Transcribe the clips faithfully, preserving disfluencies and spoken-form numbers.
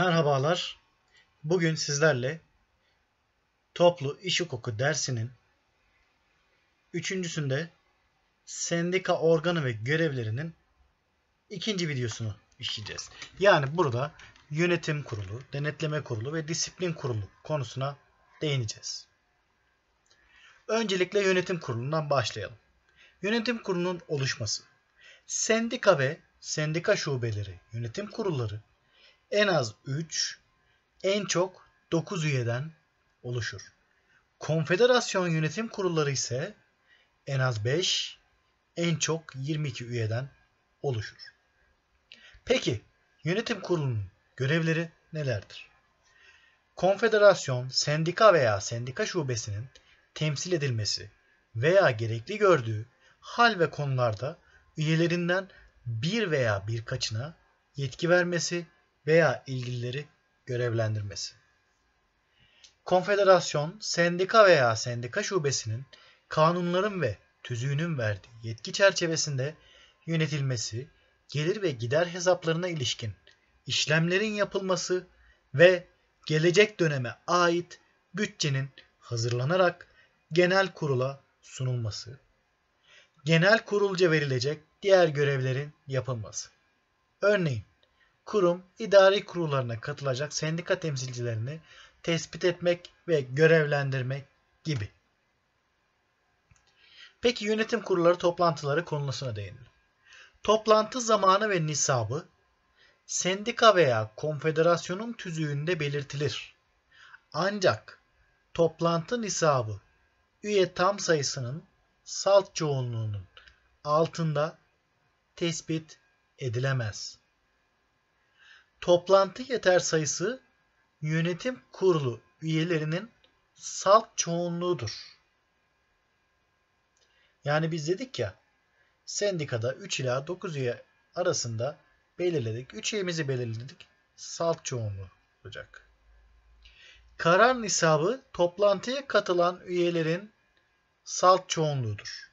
Merhabalar. Bugün sizlerle toplu iş hukuku dersinin üçüncüsünde sendika organı ve görevlerinin ikinci videosunu işleyeceğiz. Yani burada yönetim kurulu, denetleme kurulu ve disiplin kurulu konusuna değineceğiz. Öncelikle yönetim kurulundan başlayalım. Yönetim kurulunun oluşması. Sendika ve sendika şubeleri, yönetim kurulları en az üç, en çok dokuz üyeden oluşur. Konfederasyon yönetim kurulları ise en az beş, en çok yirmi iki üyeden oluşur. Peki yönetim kurulunun görevleri nelerdir? Konfederasyon, sendika veya sendika şubesinin temsil edilmesi veya gerekli gördüğü hal ve konularda üyelerinden bir veya birkaçına yetki vermesi veya ilgilileri görevlendirmesi. Konfederasyon, sendika veya sendika şubesinin kanunların ve tüzüğünün verdiği yetki çerçevesinde yönetilmesi, gelir ve gider hesaplarına ilişkin işlemlerin yapılması ve gelecek döneme ait bütçenin hazırlanarak genel kurula sunulması, genel kurulca verilecek diğer görevlerin yapılması. Örneğin, kurum idari kurullarına katılacak sendika temsilcilerini tespit etmek ve görevlendirmek gibi. Peki yönetim kurulları toplantıları konusuna değinelim. Toplantı zamanı ve nisabı sendika veya konfederasyonun tüzüğünde belirtilir. Ancak toplantı nisabı üye tam sayısının salt çoğunluğunun altında tespit edilemez. Toplantı yeter sayısı yönetim kurulu üyelerinin salt çoğunluğudur. Yani biz dedik ya, sendikada üç ila dokuz üye arasında belirledik. üç üyemizi belirledik. Salt çoğunluğu olacak. Karar nisabı toplantıya katılan üyelerin salt çoğunluğudur.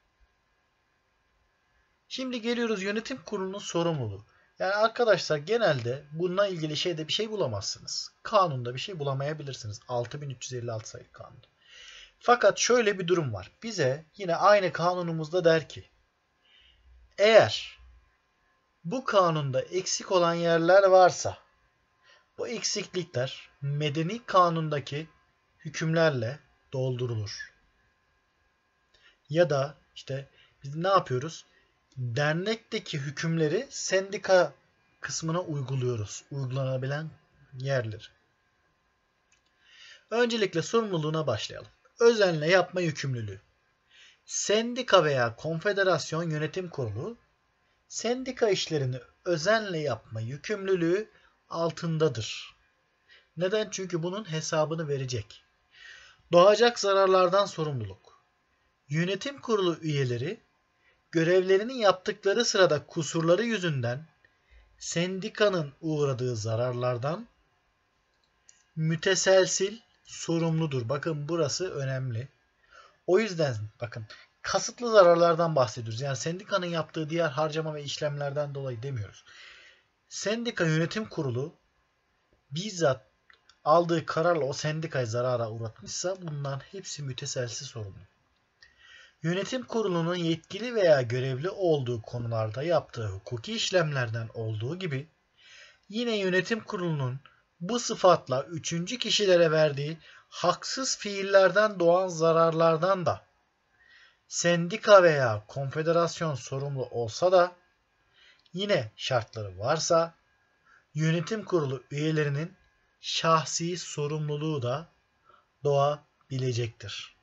Şimdi geliyoruz yönetim kurulunun sorumluluğu. Yani arkadaşlar genelde bununla ilgili şeyde bir şey bulamazsınız. Kanunda bir şey bulamayabilirsiniz. altı bin üç yüz elli altı sayılı kanun. Fakat şöyle bir durum var. Bize yine aynı kanunumuzda der ki, eğer bu kanunda eksik olan yerler varsa bu eksiklikler medeni kanundaki hükümlerle doldurulur. Ya da işte biz ne yapıyoruz? Dernekteki hükümleri sendika kısmına uyguluyoruz. Uygulanabilen yerleri. Öncelikle sorumluluğuna başlayalım. Özenle yapma yükümlülüğü. Sendika veya konfederasyon yönetim kurulu sendika işlerini özenle yapma yükümlülüğü altındadır. Neden? Çünkü bunun hesabını verecek. Doğacak zararlardan sorumluluk. Yönetim kurulu üyeleri görevlerini yaptıkları sırada kusurları yüzünden sendikanın uğradığı zararlardan müteselsil sorumludur. Bakın burası önemli. O yüzden bakın kasıtlı zararlardan bahsediyoruz. Yani sendikanın yaptığı diğer harcama ve işlemlerden dolayı demiyoruz. Sendika yönetim kurulu bizzat aldığı kararla o sendikayı zarara uğratmışsa bundan hepsi müteselsiz sorumlu. Yönetim kurulunun yetkili veya görevli olduğu konularda yaptığı hukuki işlemlerden olduğu gibi yine yönetim kurulunun bu sıfatla üçüncü kişilere verdiği haksız fiillerden doğan zararlardan da sendika veya konfederasyon sorumlu olsa da yine şartları varsa yönetim kurulu üyelerinin şahsi sorumluluğu da doğabilecektir.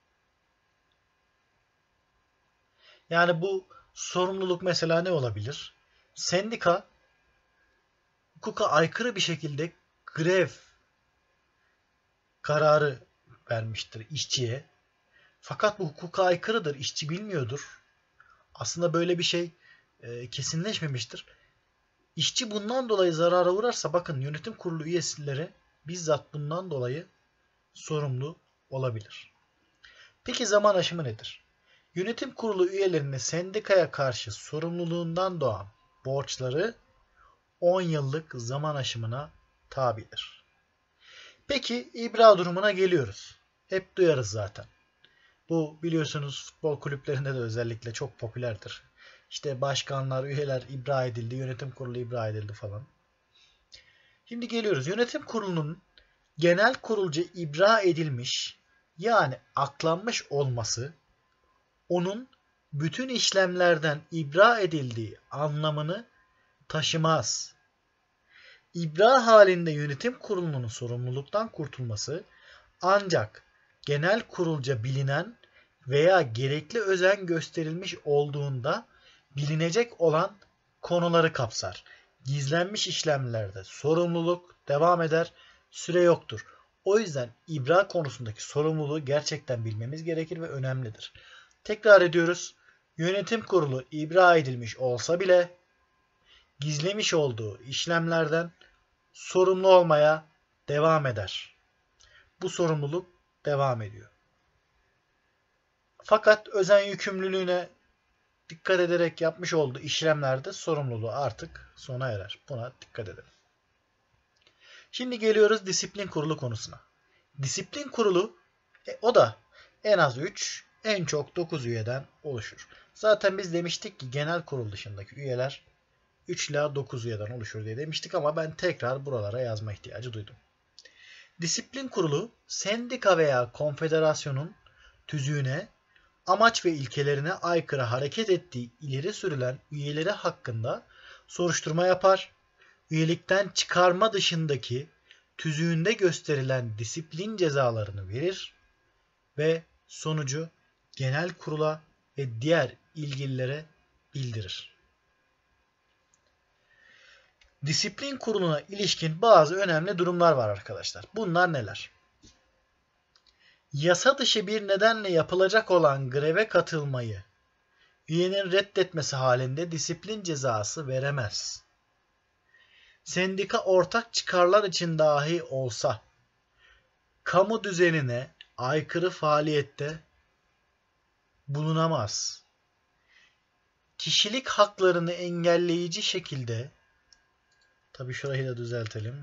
Yani bu sorumluluk mesela ne olabilir? Sendika hukuka aykırı bir şekilde grev kararı vermiştir işçiye. Fakat bu hukuka aykırıdır. İşçi bilmiyordur. Aslında böyle bir şey e, kesinleşmemiştir. İşçi bundan dolayı zarara uğrarsa bakın yönetim kurulu üyeleri bizzat bundan dolayı sorumlu olabilir. Peki zaman aşımı nedir? Yönetim kurulu üyelerinin sendikaya karşı sorumluluğundan doğan borçları on yıllık zaman aşımına tabidir. Peki ibra durumuna geliyoruz. Hep duyarız zaten. Bu biliyorsunuz futbol kulüplerinde de özellikle çok popülerdir. İşte başkanlar, üyeler ibra edildi, yönetim kurulu ibra edildi falan. Şimdi geliyoruz. Yönetim kurulunun genel kurulca ibra edilmiş, yani aklanmış olması, onun bütün işlemlerden ibra edildiği anlamını taşımaz. İbra halinde yönetim kurulunun sorumluluktan kurtulması ancak genel kurulca bilinen veya gerekli özen gösterilmiş olduğunda bilinecek olan konuları kapsar. Gizlenmiş işlemlerde sorumluluk devam eder, süre yoktur. O yüzden ibra konusundaki sorumluluğu gerçekten bilmemiz gerekir ve önemlidir. Tekrar ediyoruz. Yönetim kurulu ibra edilmiş olsa bile gizlemiş olduğu işlemlerden sorumlu olmaya devam eder. Bu sorumluluk devam ediyor. Fakat özen yükümlülüğüne dikkat ederek yapmış olduğu işlemlerde sorumluluğu artık sona erer. Buna dikkat edelim. Şimdi geliyoruz disiplin kurulu konusuna. Disiplin kurulu e, o da en az üç, en çok dokuz üyeden oluşur. Zaten biz demiştik ki genel kurul dışındaki üyeler üç ila dokuz üyeden oluşur diye demiştik ama ben tekrar buralara yazma ihtiyacı duydum. Disiplin kurulu sendika veya konfederasyonun tüzüğüne, amaç ve ilkelerine aykırı hareket ettiği ileri sürülen üyeleri hakkında soruşturma yapar, üyelikten çıkarma dışındaki tüzüğünde gösterilen disiplin cezalarını verir ve sonucu genel kurula ve diğer ilgililere bildirir. Disiplin kuruluna ilişkin bazı önemli durumlar var arkadaşlar. Bunlar neler? Yasa dışı bir nedenle yapılacak olan greve katılmayı üyenin reddetmesi halinde disiplin cezası veremez. Sendika ortak çıkarlar için dahi olsa kamu düzenine aykırı faaliyette bulunamaz. Kişilik haklarını engelleyici şekilde, tabii şurayı da düzeltelim,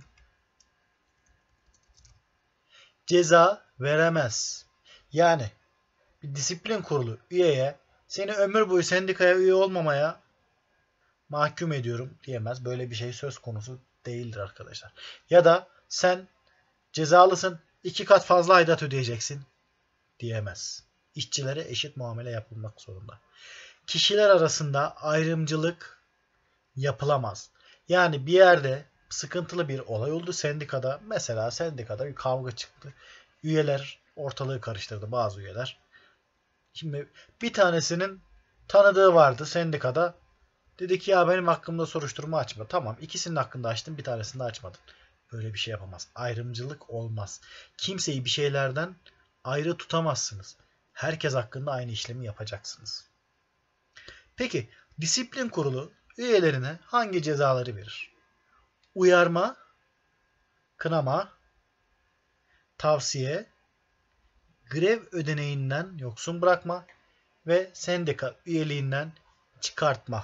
ceza veremez. Yani bir disiplin kurulu üyeye seni ömür boyu sendikaya üye olmamaya mahkum ediyorum diyemez. Böyle bir şey söz konusu değildir arkadaşlar. Ya da sen cezalısın, iki kat fazla aidat ödeyeceksin diyemez. İşçilere eşit muamele yapılmak zorunda. Kişiler arasında ayrımcılık yapılamaz. Yani bir yerde sıkıntılı bir olay oldu sendikada. Mesela sendikada bir kavga çıktı. Üyeler ortalığı karıştırdı, bazı üyeler. Şimdi bir tanesinin tanıdığı vardı sendikada. Dedi ki ya benim hakkımda soruşturma açma. Tamam, ikisinin hakkında açtın, bir tanesini de açmadın. Böyle bir şey yapamaz. Ayrımcılık olmaz. Kimseyi bir şeylerden ayrı tutamazsınız. Herkes hakkında aynı işlemi yapacaksınız. Peki disiplin kurulu üyelerine hangi cezaları verir? Uyarma, kınama, tavsiye, grev ödeneğinden yoksun bırakma ve sendika üyeliğinden çıkartma.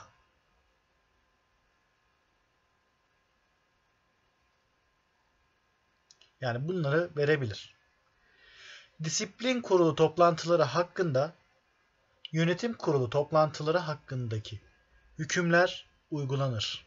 Yani bunları verebilir. Disiplin kurulu toplantıları hakkında yönetim kurulu toplantıları hakkındaki hükümler uygulanır.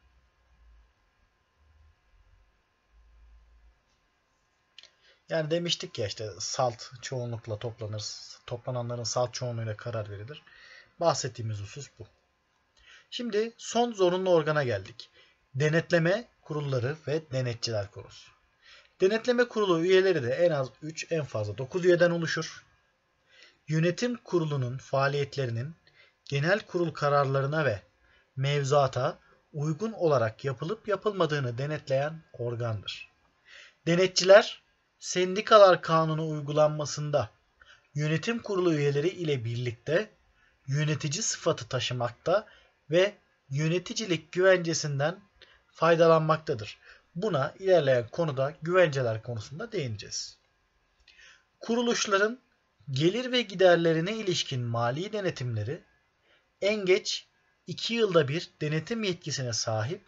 Yani demiştik ya işte salt çoğunlukla toplanır. Toplananların salt çoğunluğuyla karar verilir. Bahsettiğimiz husus bu. Şimdi son zorunlu organa geldik. Denetleme kurulları ve denetçiler kurulu. Denetleme kurulu üyeleri de en az üç, en fazla dokuz üyeden oluşur. Yönetim kurulunun faaliyetlerinin genel kurul kararlarına ve mevzuata uygun olarak yapılıp yapılmadığını denetleyen organdır. Denetçiler, sendikalar kanunu uygulanmasında yönetim kurulu üyeleri ile birlikte yönetici sıfatı taşımakta ve yöneticilik güvencesinden faydalanmaktadır. Buna ilerleyen konuda güvenceler konusunda değineceğiz. Kuruluşların gelir ve giderlerine ilişkin mali denetimleri en geç iki yılda bir denetim yetkisine sahip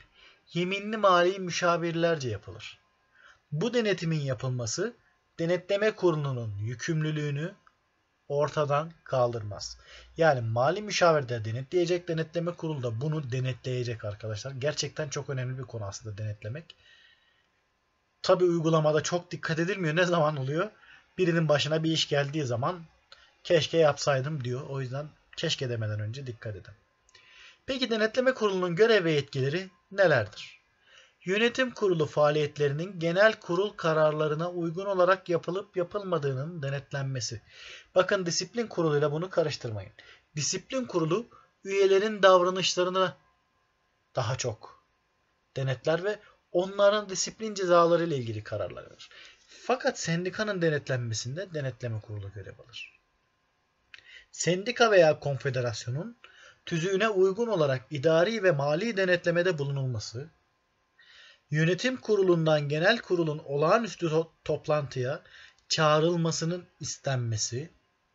yeminli mali müşavirlerce yapılır. Bu denetimin yapılması denetleme kurulunun yükümlülüğünü ortadan kaldırmaz. Yani mali müşavir de denetleyecek, denetleme kurulu da bunu denetleyecek arkadaşlar. Gerçekten çok önemli bir konu aslında denetlemek. Tabi uygulamada çok dikkat edilmiyor. Ne zaman oluyor? Birinin başına bir iş geldiği zaman keşke yapsaydım diyor. O yüzden keşke demeden önce dikkat edin. Peki denetleme kurulunun görev ve yetkileri nelerdir? Yönetim kurulu faaliyetlerinin genel kurul kararlarına uygun olarak yapılıp yapılmadığının denetlenmesi. Bakın disiplin kuruluyla bunu karıştırmayın. Disiplin kurulu üyelerin davranışlarını daha çok denetler ve onların disiplin cezaları ile ilgili kararlar verir. Fakat sendikanın denetlenmesinde denetleme kurulu görev alır. Sendika veya konfederasyonun tüzüğüne uygun olarak idari ve mali denetlemede bulunulması, yönetim kurulundan genel kurulun olağanüstü toplantıya çağrılmasının istenmesi,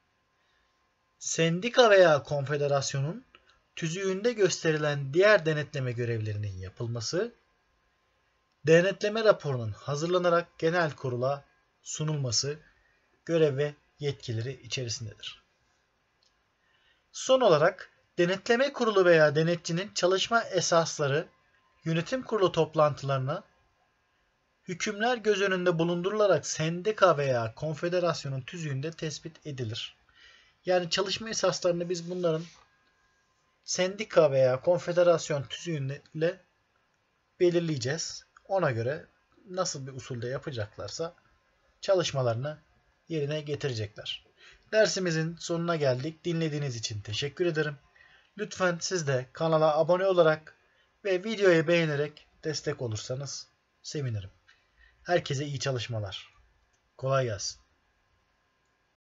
sendika veya konfederasyonun tüzüğünde gösterilen diğer denetleme görevlerinin yapılması, denetleme raporunun hazırlanarak genel kurula sunulması görev ve yetkileri içerisindedir. Son olarak denetleme kurulu veya denetçinin çalışma esasları yönetim kurulu toplantılarına hükümler göz önünde bulundurularak sendika veya konfederasyonun tüzüğünde tespit edilir. Yani çalışma esaslarını biz bunların sendika veya konfederasyon tüzüğüyle belirleyeceğiz. Ona göre nasıl bir usulde yapacaklarsa çalışmalarını yerine getirecekler. Dersimizin sonuna geldik. Dinlediğiniz için teşekkür ederim. Lütfen siz de kanala abone olarak ve videoyu beğenerek destek olursanız sevinirim. Herkese iyi çalışmalar. Kolay gelsin.